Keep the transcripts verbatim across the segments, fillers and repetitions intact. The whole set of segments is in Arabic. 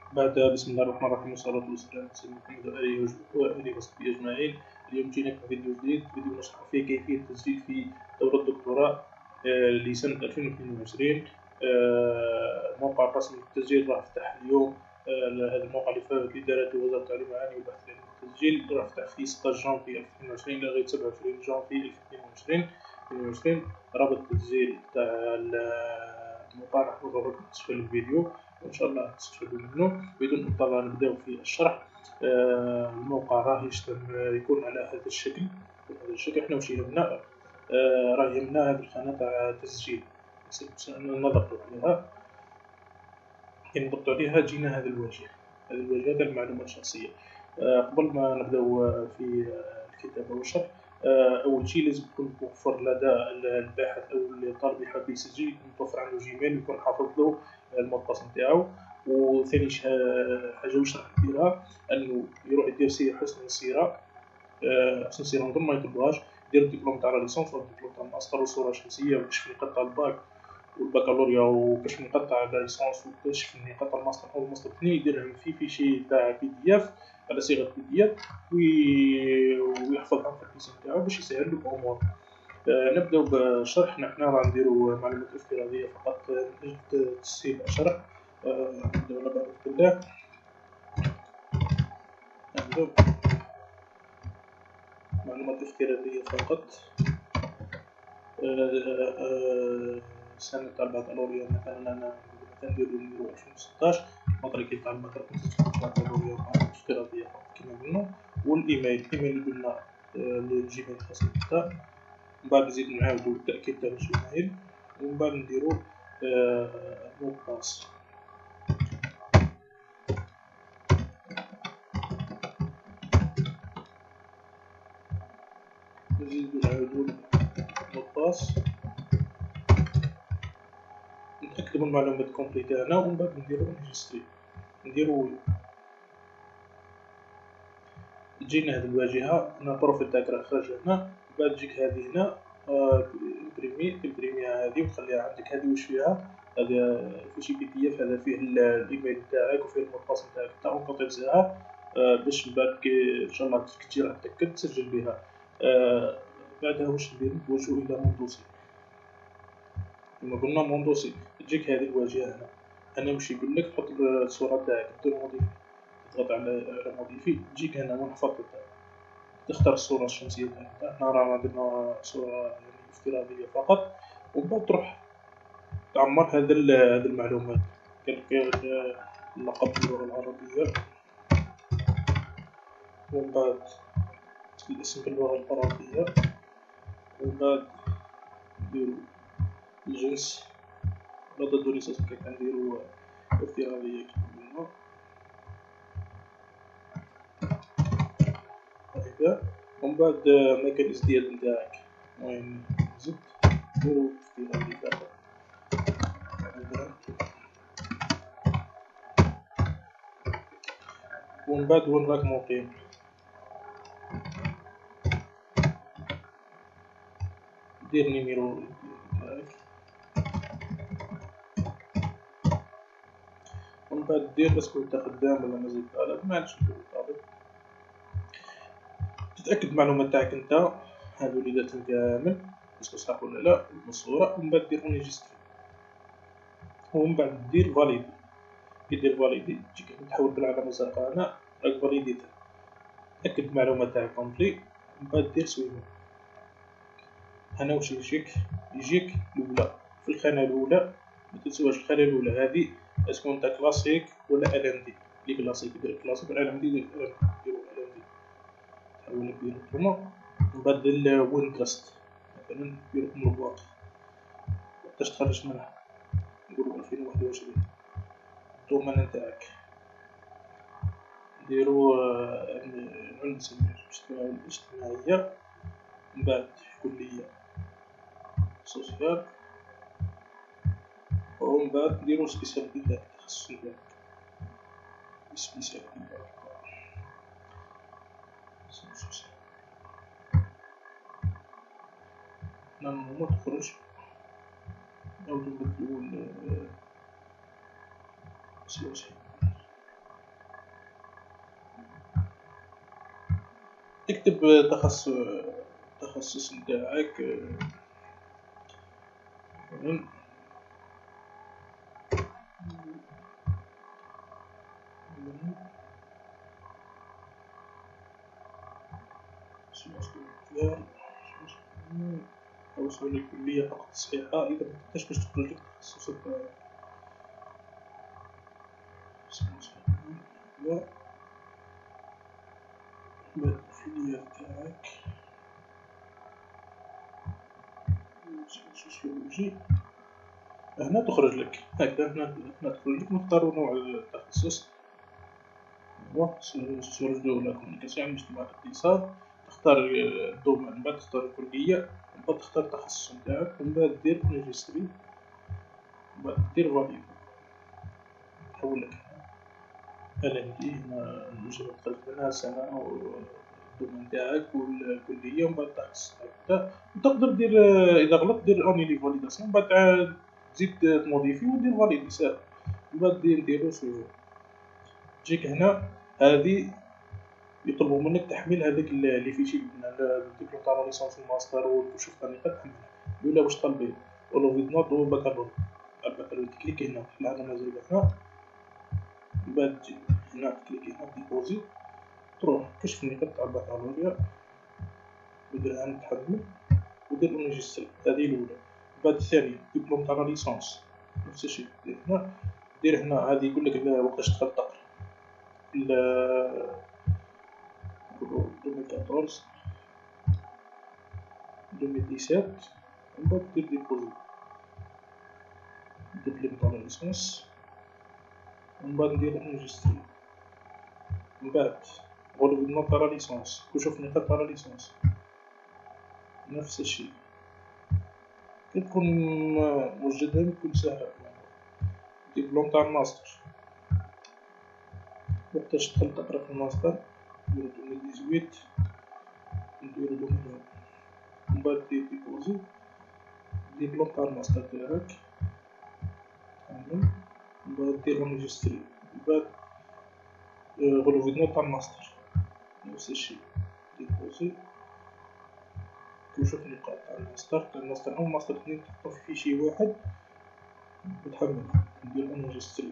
بعد بسم الله الرحمن الرحيم والصلاة والسلام على سيدنا محمد وآله وآله وصحبه أجمعين. اليوم جينا بفيديو جديد، فيديو نشرح فيه كيفية التسجيل في دورة الدكتوراه آه، لسنة ألفين واثنين وعشرين. آه، الموقع الرسمي للتسجيل راح فتح اليوم. آه، هذا الموقع اللي فات إدارة وزارة التعليم العالي والبحث العلمي والتسجيل راح فتح في ستة عشر جانفي ألفين واثنين وعشرين لغاية سبعة وعشرين جانفي ألفين واثنين وعشرين. رابط التسجيل تاع الموقع راح نضعه في أسفل الفيديو، وإن شاء الله تستفيدوا منه. بدون مضطر نبداو في الشرح. آه الموقع راه يشتغل يكون على هذا الشكل. هذا الشكل احنا واش يهمنا، آه راه يهمنا هذه القناة تاع التسجيل نضغطوا عليها. كي نضغطوا عليها جينا هذا الواجهة، هذا الواجهة تاع المعلومات الشخصية. آه قبل ما نبداو في الكتابة والشرح، آه أول شيء لازم يكون متوفر لدى الباحث أو الطالب اللي حاب يسجل متوفر عنده جيميل ويكون حافظ له المتصل نتاعو. وثاني حاجة واش راح نديرها أنه يروح يدير سي حسن السيرة. آه حسن السيرة نظن ما يطلبوهاش، يدير الدبلوم تاع لا ليسونس ولا الدبلوم تاع الماستر والصورة الشمسية وكشف النقاط تاع الباك والبكالوريا وكشف النقاط تاع لا ليسونس وكشف النقاط تاع الماستر أو الماستر الثاني، يديرهم في فيشي تاع بي دي اف على صيغة بي دي اف ويحفظهم في البيسي نتاعو باش يسهل له الأمور. آه نبداو بالشرح. نحنا راه نديرو معلومات افتراضية فقط لأجل تسهيل الشرح. آه نبداو على بركة الله. نبداو معلومات افتراضية فقط. آه آه سنة تاع البكالوريا مثلا أنا نديرو نديرو ألفين وستاش، مطريقي تاع البكالوريا افتراضية فقط كيما قلنا. والإيميل الإيميل اللي قلنا الجيميل الخاص بنا. من بعد نزيد نعاودو التأكيد تاع الجيميل، ومن بعد نديرو مو باس. نزيدو نعاودو مو باس، نتأكدو من المعلومات كومبلي تاعنا، ومن بعد نديرو انجستري نديرو. تجينا هاد الواجهة، هنا البروفيل تاعك راه خرج هنا. بعد تجيك هادي هنا امبريمي، تمبريميها هادي وتخليها عندك. هادي واش فيها؟ هذا فيشي بي دي اف، هذا فيه الايميل تاعك وفيه المدباص تاعك تاع اونكوتيزها باش من بعد كي ان شاء الله كي تجي راح تأكد تسجل بها. آه بعدها واش نديرو؟ نتوجهو الى مون دوسي. كما قلنا مون دوسي تجيك هذه الواجهة هنا. هنا واش يقولك تحط الصورة تاعك، دير موديفي، تضغط على موديفي تجيك هنا منحفظ تاعك، تختار الصورة الشمسية تاعك. حنا رانا درنا صورة يعني افتراضية فقط، ومن بعد تروح تعمر هذا هذه المعلومات كذلك اللقب باللغة العربية، ومن بعد الاسم باللغة الفرنسية، ومن بعد نديرو الجنس. لا ضد ليسانس كنديرو افتراضية كيما قلنا هكذا. ومن بعد مكان الازدياد نتاعك وين زدت نديرو افتراضي فقط. ومن بعد وين راك مقيم دير نيميرو تاعك، ومن بعد دير اسكو انت خدام ولا مازال طالب. معليش تكون طالب، تتأكد المعلومات تاعك انت هادو اللي درتهم كامل اسكو صح ولا لا بالصورة. ومن بعد دير انجستري، ومن بعد دير فاليدي. كي دير فاليدي تجيك تحول بالعلامة الزرقاء هنا راك فاليديتها. تأكد المعلومات تاعك كومبلي، ومن بعد دير سويفون. هنا واش يجيك؟ يجيك الأولى في الخانة الأولى. متنساوش الخانة الأولى هادي اسكو نتا كلاسيك ولا ال ام دي. لي كلاسيك دير كلاسيك، ال ام دي دير ال ام دي. ديرو ال ام دي تحاولوا ديرو نتوما. نبدل وين كاست مثلا ديرو ام الواقع باش تخرج منها، نقولو ألفين وواحد وعشرين. الدومين نتاعك ديرو الهندسة الاجتماعية، من بعد كلية سوسيال، ومن بعد نديرو سبيسياليتي تاعك التخصص نتاعك سبيسياليتي تاعك نورمالمون تخرج. نعاودو نبدلو السياسي تكتب تخصص التخصص نتاعك توصل للكلية فقط صحيحة. إذا مكنتش باش تخرج لك التخصص تاعك لا الكلية تاعك سوسيولوجي، هنا تخرج لك هكذا. هنا هنا تخرج لك نختارو نوع التخصص هو سوسيولوجي ولا كومونيكاسيون، علم الاجتماع والاقتصاد. تختار الدومين، من بعد تختار الكلية، من بعد تختار التخصص نتاعك، من بعد دير ماجستري، من بعد دير فاليد. تحول لك أنا عندي هنا المجال دخلت منها سنة الدومين نتاعك والكلية، ومن بعد التخصص تاعك. وتقدر دير إذا غلطت دير أنيلي فاليداسيون، من بعد عاد تزيد تموديفي ودير فاليدي ساهل. من بعد نديرو سيفو. تجيك هنا هادي يطلبوا منك تحميل هذاك لي فيشي الدبلوم تاع ليسونس والماستر وشوف طريقة تحملها. الأولى واش طالبين ولوفيد نوت وباكالور. الباكالور تكليكي هنا لا أنا مازال هنا، من بعد تجي هنا تكليكي هنا ديبوزي، تروح كشف النقاط تاع الباكالوريا ودير عام تحمل ودير اونجستري. هذه الأولى. من بعد الثانية دبلوم تاع ليسونس نفس الشيء، دير هنا دير هنا. هذه يقول لك وقتاش تدخل تقرا ل ألفين وأربعطاش ألفين وسبعطاش. من بعد دير ديبوزي دبلوم تاع ليسونس، ومن بعد ندير اونجستري. من بعد غولوفي نوت تاع ليسونس وشوف النقاط تاع ليسونس نفس الشيء. كي تكون موجدة يكون ساهلة. دبلوم تاع الماستر وقتاش تدخل تقرا في الماستر نديرو ألفين وثمانية عشر نديرو دومين، من بعد دير ديبوزي دبلوم تاع الماستر تاعك تحمل، من بعد دير اونجستري، من بعد غولوفي نوت تاع الماستر نفس الشيء ديبوزي وشوف النقاط تاع الماستر تاع الماستر أو الماستر اثنين تحطو في فيشي واحد وتحمل. ندير اونجستري،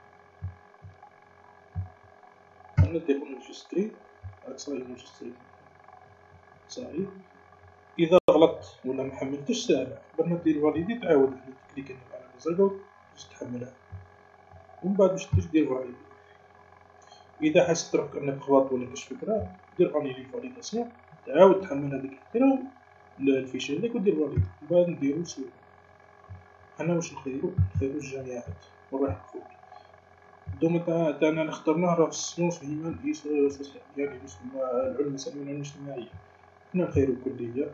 أنا ندير اونجستري راك صاي اونجستري صاي. إذا غلطت ولا محملتش ساهلة، قبل ما دير فاليدي تعاود تكليكي على العلامة الزرقا باش تحملها، ومن بعد باش تجي دير فاليدي. إذا حسيت روحك أنك غلط ولا كاش فكرة دير أنيلي فاليداسيون، تعاود تحمل هذيك الفكرة الفيشي هذاك ودير فاليدي. من بعد نديرو سيفو. أنا واش نخيرو نخيرو الجامعات وراح الفوق. الدومين تاعنا اللي اخترناه راه السيونس هيمان سوسيال، يعني يسمى العلوم الإنسانية والعلوم الاجتماعية. حنا نخيرو كلية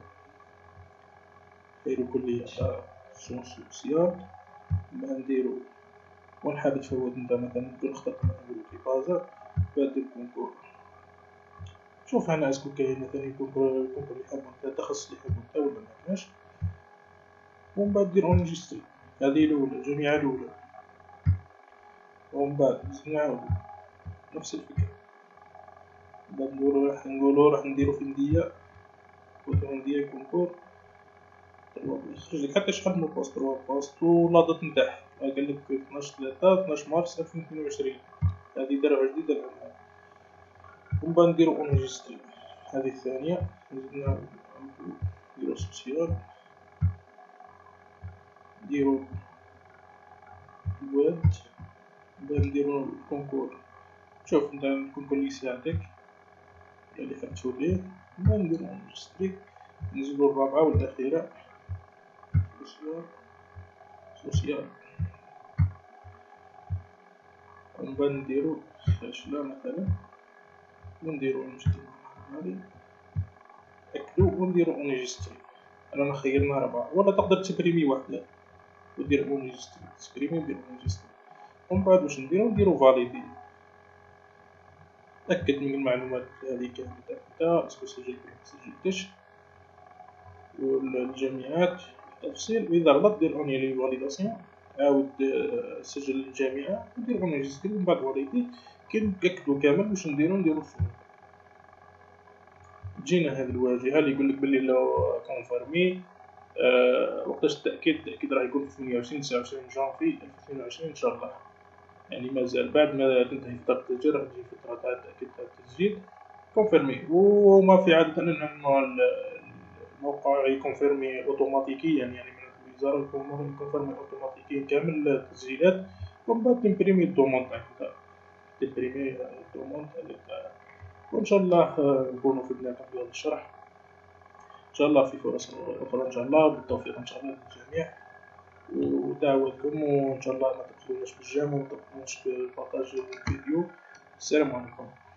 نخيرو كلية تاع سيونس سوسيال، ما نديرو وين حاب تفوت نتا مثلا تقول اخترت مثلا في بازا، بعد دير كونكور. شوف هنا اسكو كاين مثلا كونكور كونكور اللي حابو نتا التخصص اللي حابو نتا ولا مكانش، ومن بعد دير اونجستري. هذه الأولى الجامعة الأولى، ومن بعد نعاودو نفس الفكرة. من بعد نقولو راح نقولو راح نديرو في ندية وندير كونكور يخرجلك حتى شحال من بوست تروا بوست ولا دات نتاعها. قالك اثناش ثلاثة اثناش مارس ألفين واثنين وعشرين. هذه دراجة جديدة الآن. ومن بعد نديرو اونجستري. هذه الثانية زدنا نديرو سوسيال، نديرو الواد، من بعد نديرو الكونكور. شوف نتا الكونكور اللي يساعدك ولا اللي حبتو ليه. من بعد نديرو اونجستري. نزيدو الرابعة والأخيرة سوسيال سوسيال. ومن بعد نديرو فاشلة مثلا ونديرو اونجستري. هادي أكدو ونديرو اونجستري. رانا خيرنا ربعة، ولا تقدر تسبريمي واحدة ودير اونجستري تسبريمي ودير اونجستري. ومن بعد واش نديرو نديرو فاليدي. تأكد من المعلومات هذه كاملة تاعك اسكو سجلت ولا مسجلتش والجامعات بالتفصيل. وإذا غلط دير أونيلي فاليداسيون، عاود سجل الجامعة ودير اونجستري ومن بعد فاليدي. كي نتأكدو كامل واش نديرو نديرو الفوق. تجينا هذه الواجهة اللي يقول لك باللي لو كونفيرمي. أه وقتاش التأكيد؟ التأكيد راح يكون في ثمانية وعشرين تسعة وعشرين جانفي ألفين واثنين وعشرين إن شاء الله. يعني مازال بعد ما تنتهي فترة التسجيل راح تجي فترة تاع التأكيد تاع التسجيل كونفيرمي. وما في عادة أن الموقع يكونفيرمي أوتوماتيكيا، يعني من الوزارة يكونفيرمي أوتوماتيكيا كامل التسجيلات، ومن بعد تمبريمي الدوموند تاعك، تمبريمي الدوموند تاعك. وإن شاء الله نكونوا فدناكم بهذا الشرح. إن شاء الله في فرص أخرى إن شاء الله، بالتوفيق إن شاء الله للجميع ودعواتكم. وإن شاء الله ما تقصروش بالجيم وما تقصروش ببارطاج الفيديو. السلام عليكم.